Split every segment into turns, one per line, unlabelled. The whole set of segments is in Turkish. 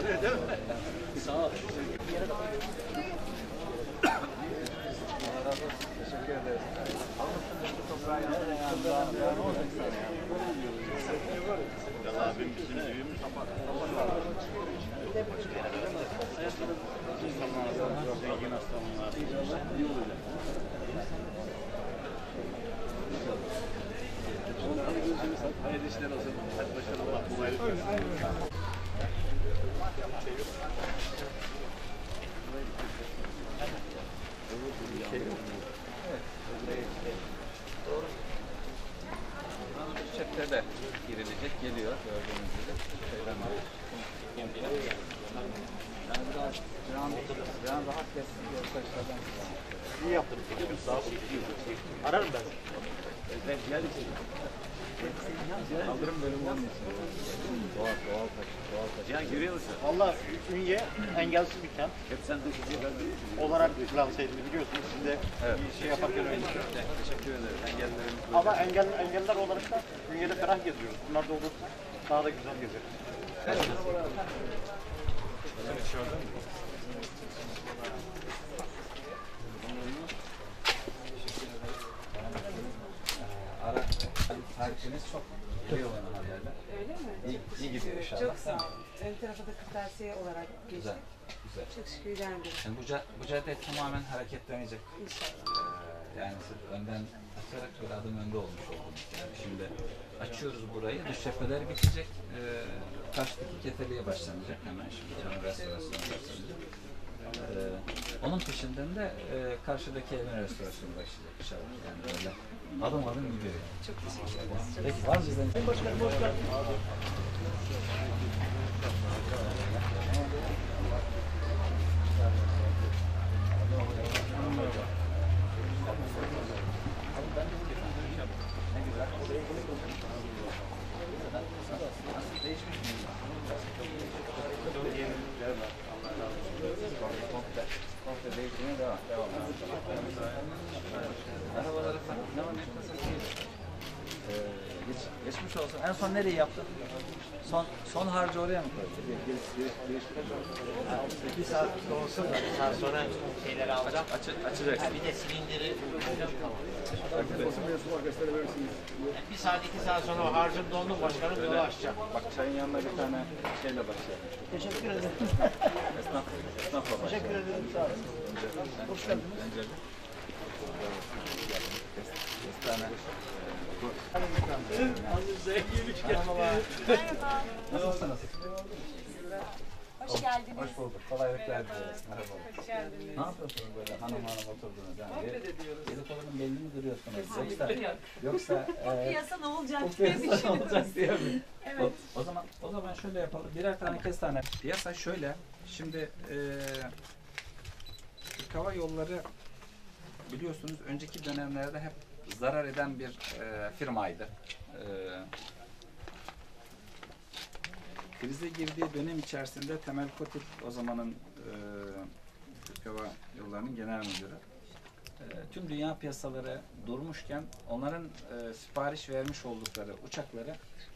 Değil mi? Sağ ol.
Teşekkür ederiz. Almışsın işte toprağı yanına ya. Ne olacak sana ya?
Valla abim bizim evimiz kapak. Zengin aslanlar. İyi olacak. Hayırlı işler olsun. Hadi başarılar. Kolaylık versin.
Doğru. Çepte de girilecek, geliyor gördüğünüz gibi. Yani biraz rahat geçsin diye arkadaşlardan
İyi yaptınız. Sağ olun. Ararım ben. Ben geldim.
kaldırım bölümü onun için. Doğal taş.
Cihan görüyor musun?
Valla Ünye engelsiz bir kent
Hep sen de
olarak lanse edildi biliyorsunuz. Siz de
Evet.
bir şey yaparken öyle.
Teşekkür ederim. Engellerimiz
Ama engeller olarak da Ünye'de ferah geziyoruz. Bunlar da olursa daha da güzel gezeriz.
Ara tarifiniz çok geliyor bana haberler.
Öyle mi?
İyi gidiyor inşallah.
Çok sağ ol. Ön tarafı da kırtasiye olarak geçti.
Güzel. Güzel.
Çok şükür ilerliyor.
Yani bu cadde tamamen hareketlenecek.
İnşallah.
Yani siz önden açarak böyle adım önde olmuş oldunuz. Yani şimdi açıyoruz burayı, dış cepheler bitecek. Karşıdaki Keteli'ye başlanacak hemen şimdi. Onun restorasyonu başlanacak. Onun peşinden de karşıdaki evin restorasyonu başlayacak inşallah. Yani böyle adım adım gidiyor. Yani.
Çok teşekkür ederiz. Çok
Peki var mı bizden?
Başkanım hoş geldiniz.
Değişmiş mi? Komple değişmeye devam. Arabaları falan. Ne var ne geçmiş olsun. En son nereyi yaptın? Son harcı oraya mı koydun?
Bir saat olsun da bir saat sonra şeyleri alacağım.
Açacaksın.
Bir de silindiri bir saat 2 saat sonra o harcım doldu başkanım yolu açacağım.
Bak çayın yanına bir tane şeyle başlayalım.
Teşekkür ederim.
Esnafla başlayalım.
Teşekkür ederim. Sağ olun. Hoş geldiniz.
Bence bir tane.
Merhaba.
Nasılsınız?
Hoş geldiniz.
Hoş bulduk. Kolaylıklar dileriz. Merhaba.
Hoş geldiniz.
Ne yapıyorsunuz böyle hanım oturdunuz? Yani
Sohbet ediyoruz.
Dedikodunun belli mi duruyorsunuz? Yoksa
Piyasa ne olacak
bu
diye
piyasa ne olacak
düşünüyoruz.
diye mi?
Evet.
O zaman şöyle yapalım. Birer tane kestane. Piyasa şöyle. Şimdi Türk Hava Yolları biliyorsunuz önceki dönemlerde hep zarar eden bir firmaydı. Krize girdiği dönem içerisinde Temel Kotil o zamanın Türk Hava Yolları'nın genel müdürü. Tüm dünya piyasaları durmuşken onların sipariş vermiş oldukları uçakları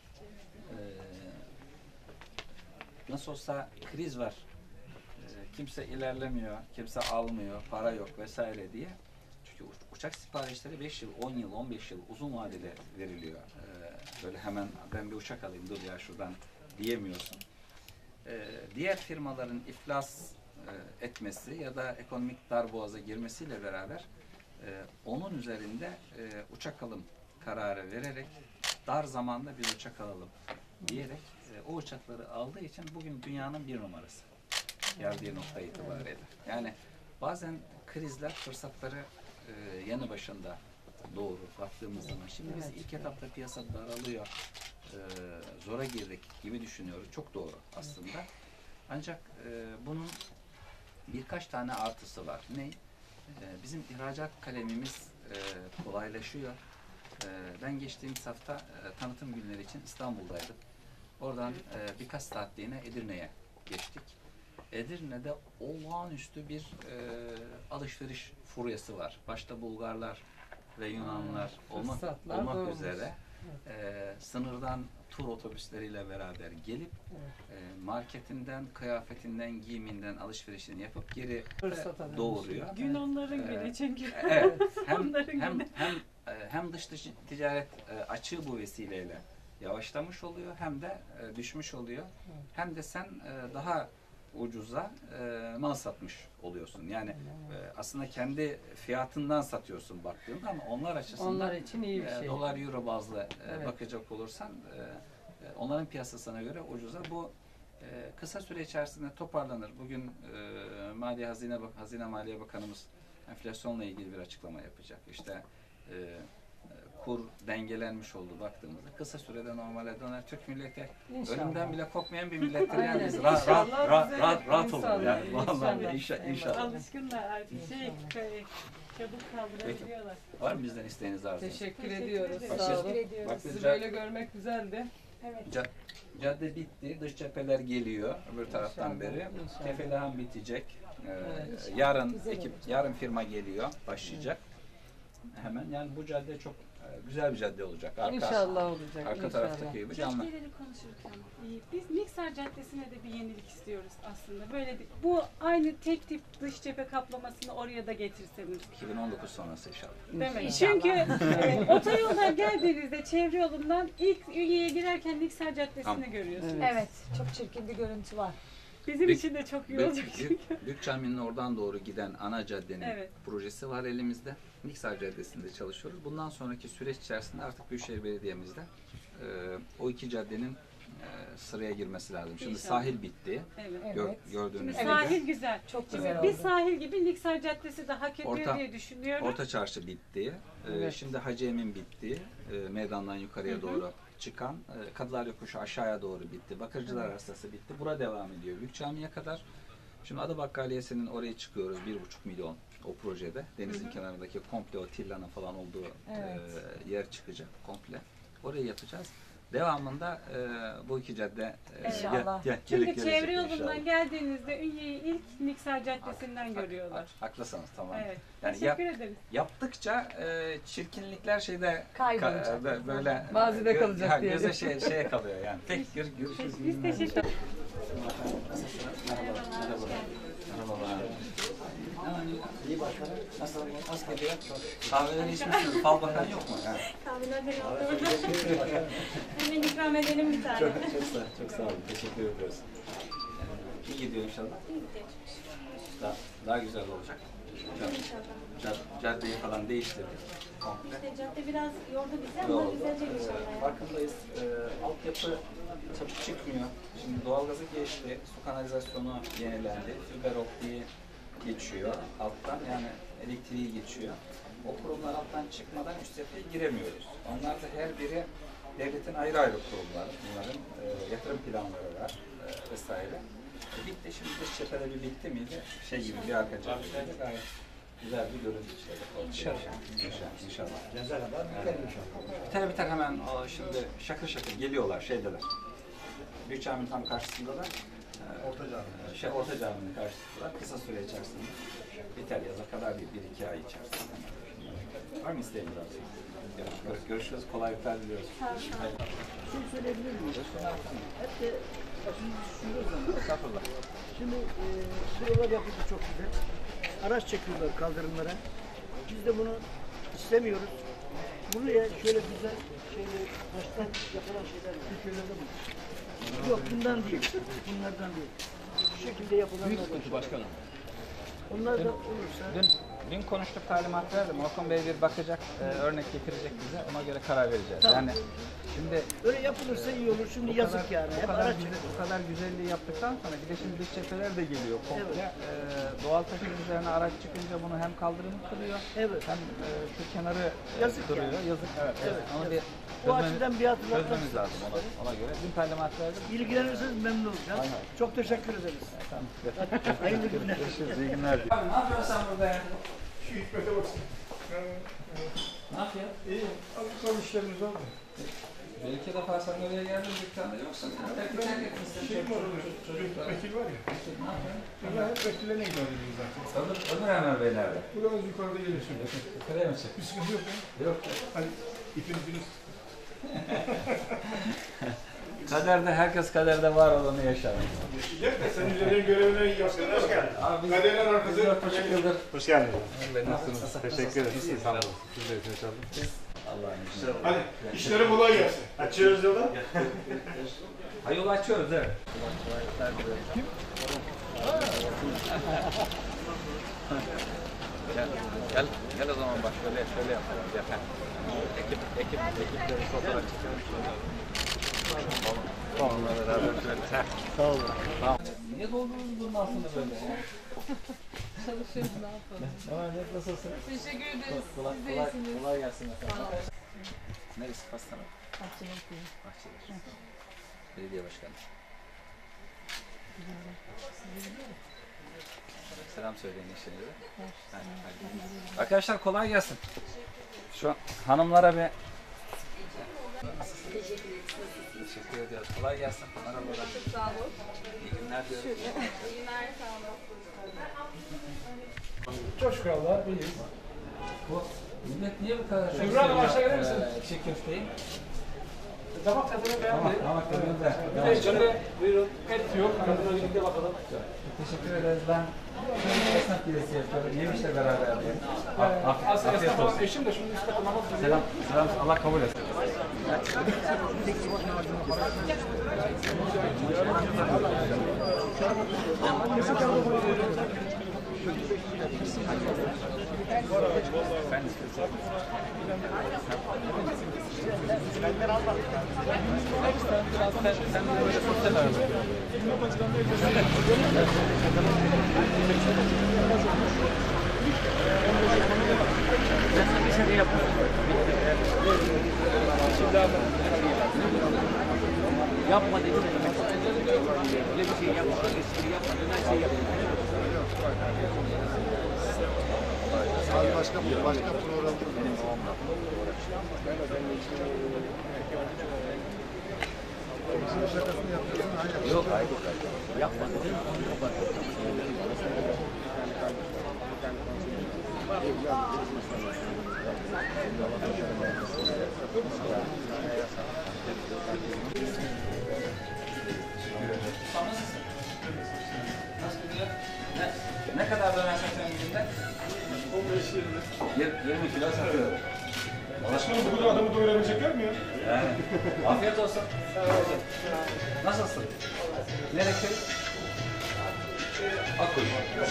nasıl olsa kriz var. Kimse ilerlemiyor, kimse almıyor, para yok vesaire diye. Çünkü uçak siparişleri 5 yıl, 10 yıl, 15 yıl uzun vadeli veriliyor. Böyle hemen ben bir uçak alayım dur ya şuradan diyemiyorsun. Diğer firmaların iflas etmesi ya da ekonomik darboğaza girmesiyle beraber onun üzerinde uçak alım kararı vererek dar zamanda bir uçak alalım diyerek o uçakları aldığı için bugün dünyanın bir numarası geldiği nokta itibariyle. Yani bazen krizler fırsatları yanı başında doğru baktığımız zaman. Şimdi biz ilk etapta piyasa daralıyor, zora girdik gibi düşünüyoruz. Çok doğru aslında. Ancak bunun birkaç tane artısı var. Ne? Bizim ihracat kalemimiz kolaylaşıyor. Ben geçtiğimiz hafta tanıtım günleri için İstanbul'daydım. Oradan birkaç saatliğine Edirne'ye geçtik. Edirne'de olağanüstü bir alışveriş furyası var. Başta Bulgarlar ve Yunanlılar olmak üzere sınırdan tur otobüsleriyle beraber gelip marketinden, kıyafetinden, giyiminden alışverişini yapıp geri doğuruyor.
Gün onların günü çünkü.
Evet. Hem
Onların
hem
günü.
hem dış ticaret açığı bu vesileyle yavaşlamış oluyor, hem de düşmüş oluyor. Hem de sen daha ucuza mal satmış oluyorsun. Yani aslında kendi fiyatından satıyorsun baktığında, ama onlar açısından
Onlar için iyi bir şey.
dolar euro bazlı
Evet.
bakacak olursan onların piyasasına göre ucuza. Bu kısa süre içerisinde toparlanır. Bugün Hazine Maliye Bakanımız enflasyonla ilgili bir açıklama yapacak. İşte kur dengelenmiş oldu baktığımızda. Kısa sürede normale döner. Türk milleti
İnşallah.
ölümden bile korkmayan bir millettir. Yani
Aynen.
biz
İnşallah bize
rahat olun
inşallah,
yani. Vallahi
inşallah.
inşallah.
Alışkınlar artık çabuk kaldırabiliyorlar.
Var mı bizden isteğiniz arzunuz?
Teşekkür ediyoruz.
ederiz.
Sağ olun.
Teşekkür ediyoruz.
Bak biz
Sizi böyle görmek güzeldi.
Evet.
cadde bitti. Dış cepheler geliyor öbür taraftan
İnşallah,
beri.
inşallah.
Kefelahan bitecek.
Evet.
Yarın yarın firma geliyor, başlayacak. Hemen yani bu cadde çok güzel bir cadde olacak.
İnşallah olacak.
Arka
inşallah.
taraftaki gibi canlı.
Köşkleri konuşurken biz Niksar Caddesi'ne de bir yenilik istiyoruz aslında. Böyle bu aynı tek tip dış cephe kaplamasını oraya da getirseniz.
2019 sonrası inşallah.
Değil mi?
İnşallah.
Çünkü otoyoldan geldiğinizde çevre yolundan ilk Ünye'ye girerken Niksar Caddesi'ni
Tamam.
görüyorsunuz.
Evet, çok çirkin bir görüntü var.
Bizim için de çok iyi olacak çünkü.
Büyük Cami'nin oradan doğru giden ana caddenin
Evet.
projesi var elimizde. Niksar Caddesi'nde çalışıyoruz. Bundan sonraki süreç içerisinde artık Büyükşehir Belediye'mizde o iki caddenin sıraya girmesi lazım. Şimdi
İnşallah.
sahil bitti.
Evet.
Evet.
Gördüğünüz
Şimdi
gibi.
sahil güzel.
Çok
Şimdi
güzel
bir
oldu.
sahil gibi Niksar Caddesi de hak ediyor
Orta-
diye düşünüyorum.
Orta Çarşı bitti.
Evet.
Şimdi Hacı Emin bitti. Meydandan yukarıya doğru çıkan. Kadılar Yokuşu aşağıya doğru bitti. Bakırcılar Arasası bitti. Bura devam ediyor Büyük Cami'ye kadar. Şimdi Adı Bakkaliyesi'nin oraya çıkıyoruz. 1,5 milyon o projede. Denizin kenarındaki komple o tillanın falan olduğu
Evet.
yer çıkacak komple. Orayı yapacağız. Devamında bu iki cadde
İnşallah.
Çünkü
gelecek
çevre
inşallah.
yolundan geldiğinizde Ünye'yi ilk Niksar Caddesi'nden görüyorlar.
Haklısınız, tamam.
Evet.
Yani
Teşekkür ederiz.
yaptıkça çirkinlikler şeyde
Kaybolacak.
böyle
Mazide kalacak diyelim.
göze şeye kalıyor yani. Peki görüşürüz.
Biz teşekkür ederiz.
Merhabalar. İyi bakalım. Nasıl gidiyor? Kahveleri içmişsiniz. Fal bakan yok mu? Yani?
Kahveler de yaptı orada. Hemen ikram edelim bir tane.
Çok sağ olun. Teşekkür ediyoruz. İyi gidiyor inşallah. Daha güzel olacak. Caddeyi falan değiştirdik. Komple.
İşte cadde biraz yordu bizi ama düzelecek inşallah.
Farkındayız. Altyapı çabuk çıkmıyor. Şimdi doğalgazı geçti. Su kanalizasyonu yenilendi. Fiber optiği geçiyor alttan. Yani elektriği geçiyor. O kurumlar alttan çıkmadan üst cepheye giremiyoruz. Onlar da her biri devletin ayrı ayrı kurumlar. Bunların yatırım planları var vesaire. Bitti. Şimdi dış cephede bir bitti miydi? Şey gibi bir arka cephede gayet güzel bir görüntü işte. İnşallah. Biter hemen şimdi şakır şakır geliyorlar şeydeler. Büyük Cami'nin tam karşısındalar. Orta Cami'nin karşısındalar. Kısa süre içerisinde biter, yaza kadar bir iki ay içerisinde. Var mı isteğiniz abi? Görüşürüz. Kolaylıklar diliyoruz.
Şunu söyleyebilir miyim? Hep de başımızı düşünüyoruz ama.
Estağfurullah.
Şimdi buralar yapıldı çok güzel. Araç çekiyorlar kaldırımlara. Biz de bunu istemiyoruz. Buraya şöyle güzel taştan yapılan şeyler var. Türkiye'lerde bu. Yok bundan değil. Bunlardan değil. Bu şekilde yapılanlar
Büyük
var.
sıkıntı başkanım.
Onlar da olursa
Dün konuştuk, talimat verdim. Orkun Bey bir bakacak, örnek getirecek bize. Ona göre karar vereceğiz.
Tamam.
Yani şimdi
öyle yapılırsa iyi olur. Şimdi yazık yani. Hep araç çekiyor.
bu kadar güzelliği yaptıktan sonra bir de şimdi dış cepheler de geliyor komple. Doğal taşın üzerine araç çıkınca bunu hem kaldırımı kırıyor
Evet.
hem şu kenarı
Yazık
duruyor.
yani.
Yazık. Evet.
Evet,
Onu
evet.
bir
Bu açıdan bir hatırlatmak
çözmemiz lazım ona göre. Dün talimat verdim.
İlgilenirseniz memnun olacağız.
Hay hay.
Çok teşekkür ederiz.
Tamam.
Hayırlı günler.
Görüşürüz. İyi günler. Abi ne yapıyorsun sen burada ya?
Şu hikmete baksın.
Ne yapıyorsun?
İyi, azıcık işlerimiz oldu.
Belki de sen oraya geldin dükkanda yoksa belki terk etmişsin.
Şey var orada, vekil var ya.
Ne yapıyorsun?
Bunlar hep vekillerine gidiyoruz zaten.
Ömür Emre Bey nerede?
Biraz yukarıda geliyorsun.
Yukarıya mı çıktın?
Bir sıkıntı yok ya.
Yok.
Hani ipiniz
kaderde herkes kaderde var olanı yaşar.
Yaşayacak da sen üzerine görevine yapsın. Hoş geldin.
Abi
Kaderler arkası.
4,5 yıldır.
Hoş geldiniz.
Nasılsınız?
Teşekkür ederim. Sağ olun. Siz de inşallah.
Allah'ın izniyle.
Hadi işlere kolay gelsin.
Açıyoruz yolu.
Ha yolu açıyoruz evet. Gel o zaman bak şöyle yapalım. Gel. Ekipleri fotoğraf çekelim. Onunla beraber şöyle.
Sağ olun.
Tamam. Niye doldurdunuz bunun altını böyle?
Çalışıyoruz ne yapalım.
Nasılsın?
Teşekkür ederiz.
Kolay gelsin efendim. Neresi pastane?
Bahçeli.
Bahçeler. Belediye başkanı. Selam söyleyin eşinize. Arkadaşlar kolay gelsin. Şu an hanımlara bir teşekkür ediyoruz. Kolay gelsin. Merhabalar.
Sağ olun.
İyi günler diliyorum.
İyi günler, sağ olun.
Çok şükür Allah'a iyiyiz.
Bu millet niye bu kadar
Şükrü Hanım, aşağı gelir misin?
Çiğ köfteyi.
Damak tadını beğendik.
Tamam tadında.
Bir de içinde buyurun et yok. Tadına birlikte bakalım.
Teşekkür ederiz. Ben esnaf gezisi yapıyorum. Yemişle beraber diye.
Aslında
Afiyet
esnaf olan
olsun.
eşim de şimdi üst katı namaz kılıyor.
Selam. Allah kabul etsin.
Yapma dedim. Öyle bir şey yapma. Espri yapma. Her şey yapma.
Başka program. Şakasını yapıyorsun.
Yok hayır.
Yapma dedim.
Nasıl gidiyor? Ne kadar döner satıyorsun günde? 15-20 kilo satıyorum.
Başkanım bu kadar adamı doyurabilecekler mi ya?
Yani. Afiyet olsun. Nasılsın? Nereye köy? Akkuyu.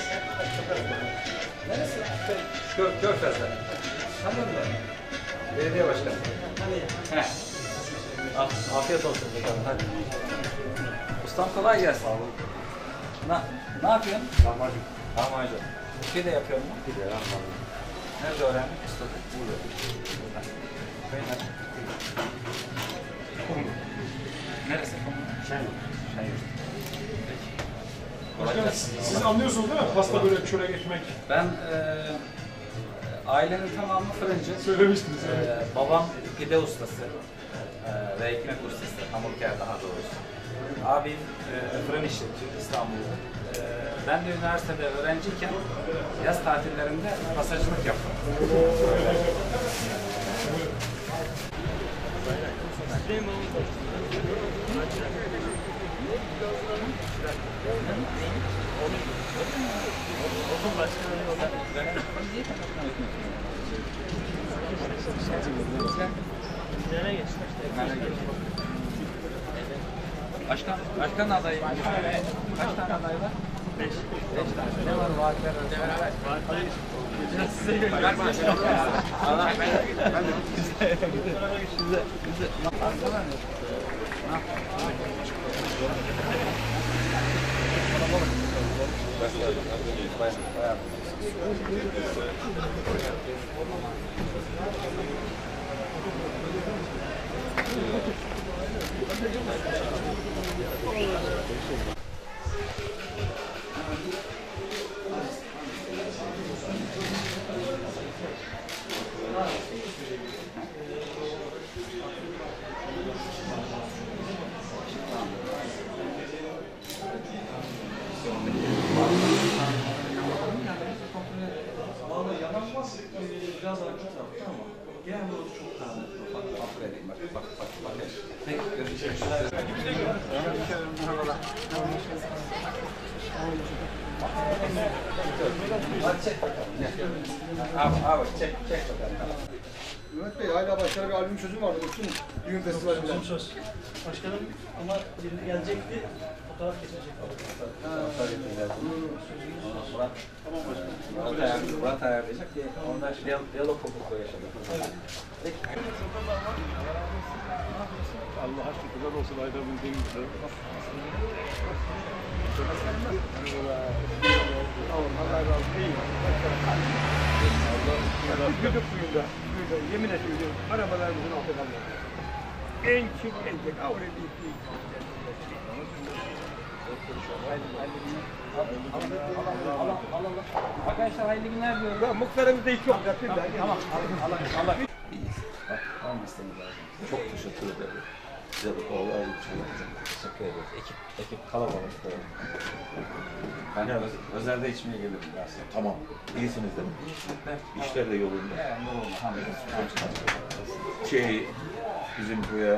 Neresi? Körfez'de. Tanıyor musun? Belediye başkanı. Heh. Afiyet olsun. Hadi. Ustam kolay gelsin. Ne yapıyorsun?
Lahmacun.
Lahmacun. Şey de yapıyor mu?
Gidiyor lahmacun.
Nerede öğrendin? Ustadı. Burada. Köyler. Kumru. Neresi Kumru? Şenlik.
Başkanım siz anlıyorsunuz değil mi? Pasta, börek, çörek, ekmek.
Ben ailenin tamamı fırıncı.
Söylemiştiniz.
Babam pide ustası ve ekmek ustası. Hamurkar daha doğrusu. Abim fırın işletiyor İstanbul'da. Ben de üniversitede öğrenciyken yaz tatillerinde pasajcılık yaptım. Başkan adayı. Kaç tane aday var? 5 tane. Ne var vaatler? Bak. Görüşürüz. Hadi çek bakalım. Abi çek bakalım.
Mehmet Bey hala başka bir albüm sözüm vardı. Uçsun düğün festivalinde.
Söz. Başkanım ama biri gelecekti. Fotoğraf geçecek.
Murat ayarlayacak. Onlar diyalog hukuku yaşadı.
Allah'a şükürler olsun ayırabildiğim gibi.
Allah razı olsun. Güdük suyunda. Yemin ediyorum. Arabalarımızın altı kalmadı. En çık en tek. Avre değil.
Arkadaşlar hayırlı günler diyorum.
Muhtarımızda hiç yok.
Tamam. Allah. Olmasınız lazım. Çok teşekkür ederim. Size de kolay için teşekkür ederiz. Ekip kalabalık. Ben özelde içmeye gelirim aslında.
Tamam. İyisiniz değil mi? İşler de yolunda.
Yani yolunda.
Bizim buraya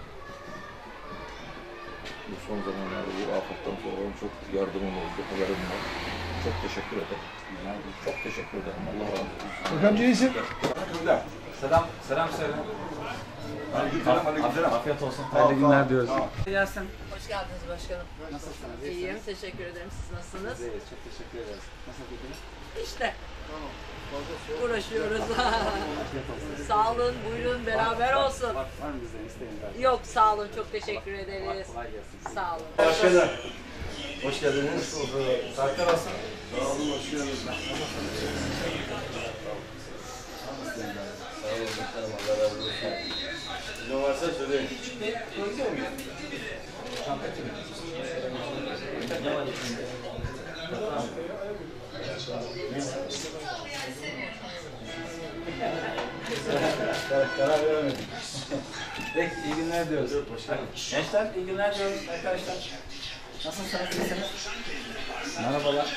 bu son zamanlarda bu afetten sonra çok yardımım oldu. Haberim var. Çok teşekkür ederim. Çok teşekkür ederim. Allah razı olsun.
Hocam iyisin.
Selam söyle. Afiyet olsun. Hayırlı günler diyoruz. Yasin.
Hoş geldiniz başkanım.
Nasılsınız?
İyiyim, teşekkür ederim. Siz nasılsınız?
İyiyiz, çok teşekkür ederiz. Nasıl gidiyor?
İşte. Uğraşıyoruz. Sağ olun, buyurun, beraber olsun.
Var mı bizden isteğiniz?
Yok, sağ olun, çok teşekkür ederiz.
Kolay gelsin.
Sağ olun.
Başkanım. Hoş geldiniz.
Saatler olsun.
Sağ olun, hoş geldiniz. Sağ olun, başkanım. Allah razı olsun. Ne varsa söyleyin.
Karar veremedim. Peki, iyi günler diyoruz. Gençler, iyi günler diyoruz arkadaşlar. Nasılsınız, iyisiniz? Merhabalar.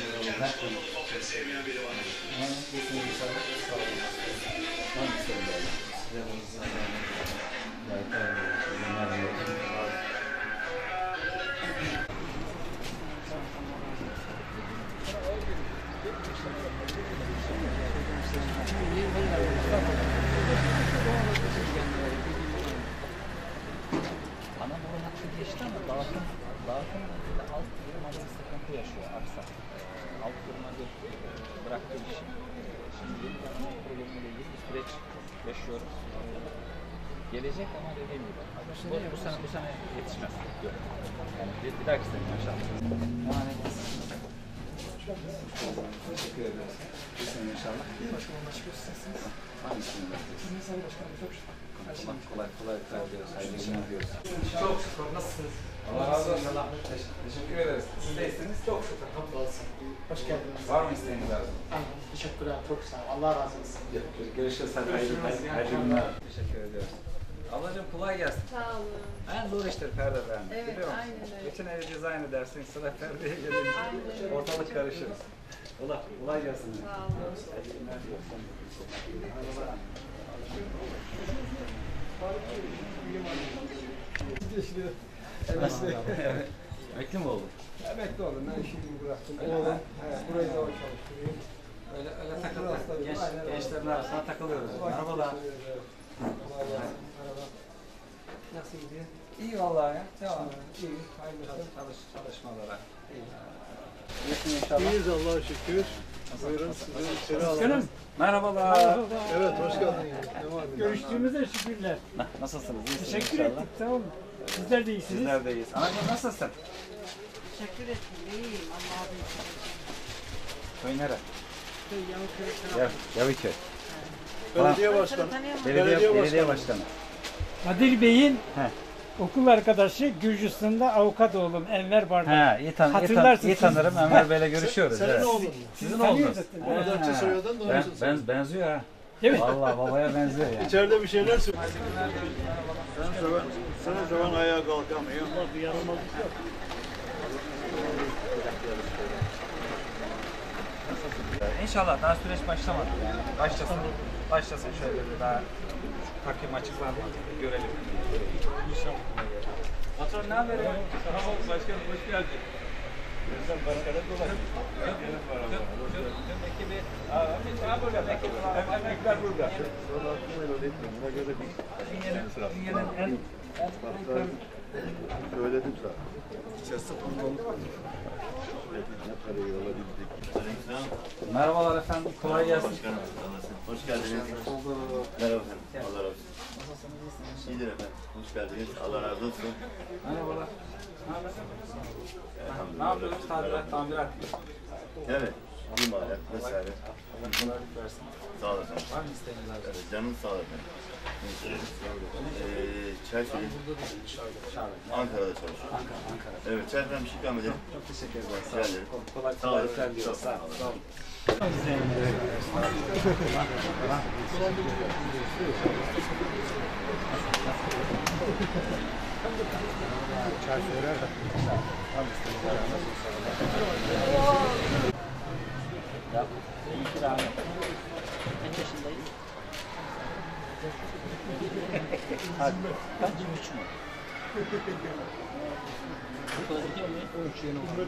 Anadolu hattı geçti ama dağıtım alt firmada bir sıkıntı yaşıyor Aksa. Alt firma bıraktığı işi. Şimdi yeni yapma problemiyle ilgili bir süreç yaşıyoruz. Gelecek ama dediğim gibi. Bu sene yetişmez. Yok. Yani bir dahaki sene inşallah. Teşekkür ederiz. Bir sene inşallah.
Başkanım açık gösterirsiniz.
Hangisini bekliyorsunuz?
Sayın Başkanım çok şükür.
Kolay diyoruz. Hayırlı günler diyoruz.
Çok şükür. Nasılsınız?
Allah razı olsun. Teşekkür ederiz. Siz de iyisiniz.
Çok şükür. Hamdolsun. Hoş geldiniz.
Var mı isteğiniz lazım?
Teşekkürler. Çok sağ olun. Allah razı olsun.
Görüşürüz. Hayırlı günler. Teşekkür ediyoruz. Ablacığım kolay gelsin.
Sağ olun.
En zor iştir perde beğenmek.
Evet,
biliyor musun?
aynen öyle.
Bütün evi dizayn edersin, sıra perdeye gelince ortalık karışır. Kolay gelsin.
Sağ olun.
Hayırlı günler diyoruz. Emekli mi oldun?
Emekli oldum. Ben işimi bıraktım. Oğlum. Burayı da çalıştırıyorum.
Öyle takıldık. Gençlerin arasına takılıyoruz. Merhabalar.
Merhaba. Nasıl gidiyor?
İyi vallahi ya. Devam.
İyi. Hayırlısı.
Çalışmalara.
İyiyiz Allah'a şükür. Buyurun sizi içeri alalım.
Merhabalar.
Evet hoş geldiniz. Ne var?
Görüştüğümüze şükürler.
Nasılsınız? İyisiniz
Teşekkür
inşallah.
ettik. Sağ olun. Sizler de iyisiniz.
Sizler de iyiyiz. Anacığım nasılsın?
Teşekkür ettim, iyiyim. Allah'a emanet.
Köy nere?
Yavuköy'e
Yaviköy.
Belediye başkanı.
Belediye başkanı.
Kadir Bey'in
He.
okul arkadaşı Gürcistan'da avukat oğlum Enver Bardak.
Ha,
Hatırlarsın
iyi tanırım. Enver Bey'le görüşüyoruz.
Senin
Evet.
oğlun mu?
Sizin
Tanıyoruz
oğlunuz.
zaten.
Bardakçı soyadan da onun için
Benziyor ha.
Değil mi?
Vallahi babaya benziyor yani.
İçeride bir şeyler söylüyor. Seni seven ayağa kalkamıyor.
Bir yaramazlık yok.
İnşallah daha süreç başlamadı yani. Başlasın şöyle bir daha takvim açıklandı. Görelim.
İnşallah.
Merhabalar, ne haber ya?
Sağ ol başkanım, hoş geldin. Sen başkanım dolayı.
Ekibi,
Emekler burada. Sonra aklıma öyle etmiyorum. Buna göre bir.
dünyanın en
Söyledim sana. İçerisi kurbanlık. Ne parayı alabildik.
Merhabalar efendim, kolay gelsin.
Başkanım, hoş geldiniz. Merhaba efendim. Allah razı olsun.
Nasılsınız, iyisiniz?
İyidir efendim. Hoş geldiniz. Allah razı olsun.
Merhabalar. Ne haber?
Elhamdülillah.
Ne yapıyoruz? Tamirat.
Evet. İmalat vesaire.
Kolaylık versin.
Sağ olun efendim.
Var mı isteğiniz abi?
Canın sağ olun efendim. Çayfili. Ankara'da çalışıyorum.
Ankara.
Evet, çayfilden bir şey ikram edelim.
Çok teşekkür ederim. Sağ
Rica
olun.
ederim.
Kolaylıklar diliyoruz. Sağ olun. Sağ olun. Ya, iyi ki rahmet. Kaç yaşındayız? Hadi. Kaç? 3 mü? Bu kadar gidiyor mu? 13 yeni oldu.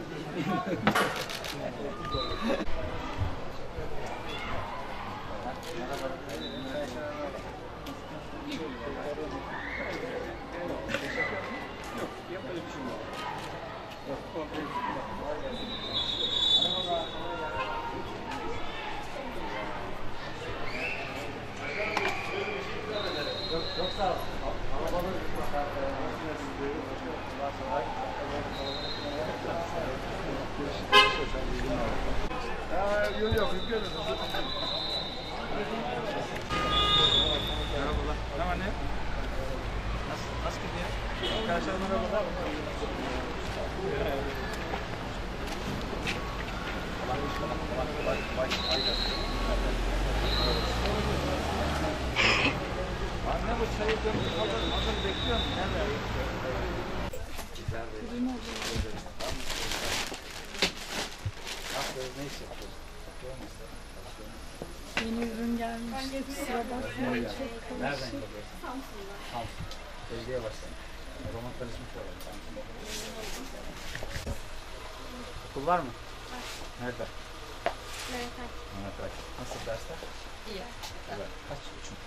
Çok sağ ol. Merhabalar. Ne var ne yok? Nasıl gidiyor? Arkadaşlar merhabalar. Anne bu çayı döndü hazır bekliyorum. Nerede? Güzel değil. Ne iş yapıyorsun?
Yeni ürün gelmiş. Kusura bakmayın. Çok
Nereden
karışık.
geliyorsun? Samsun. Belediye başkanı. O zaman tanışmış olalım. Samsun'da. Okul var mı? Var. Nerede? Mehmet Akif. Nasıl dersler?
İyi.
Güzel. Kaç? 3 mü?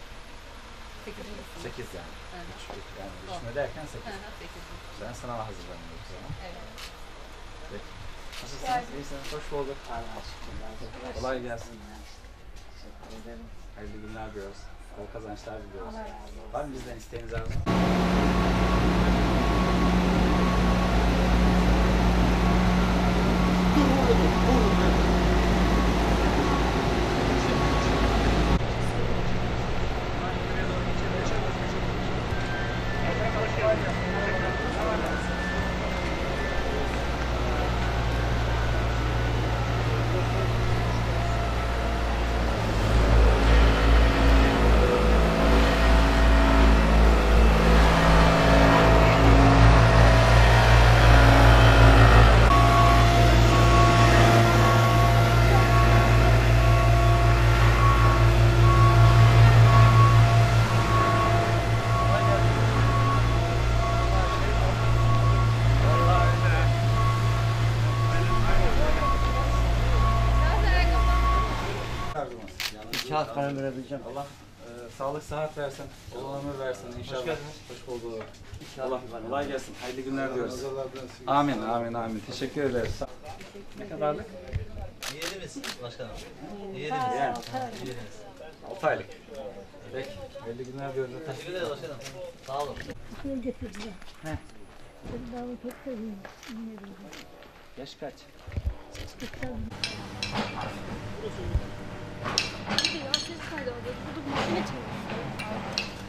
8 yani. 3 yani. Düşme derken 8. Sen sınava hazırlanıyorsun o zaman.
Evet.
Peki. Nasılsınız? İyisiniz. Hoş bulduk. Kolay gelsin. Hayırlı günler diliyoruz. Bol kazançlar diliyoruz. Var mı bizden isteğiniz abi?
Kağıt kalem verebileceğim.
Allah sağlık sıhhat versin. Bol ömür versin inşallah. Hoş geldiniz. Hoş bulduk. Allah kolay gelsin. Hayırlı günler diliyoruz. Amin, amin, amin. Teşekkür ederiz. Ne kadarlık?
Yedi misin başkanım?
Yani. 6 aylık. Peki. Hayırlı günler diliyoruz.
Teşekkür ederim başkanım. Sağ olun.
Şey getirdiler.
Heh.
Ben çok seviyorum.
Yaş kaç?
Bir de ya ses kaydı alıyor. Burada makine çalışıyor.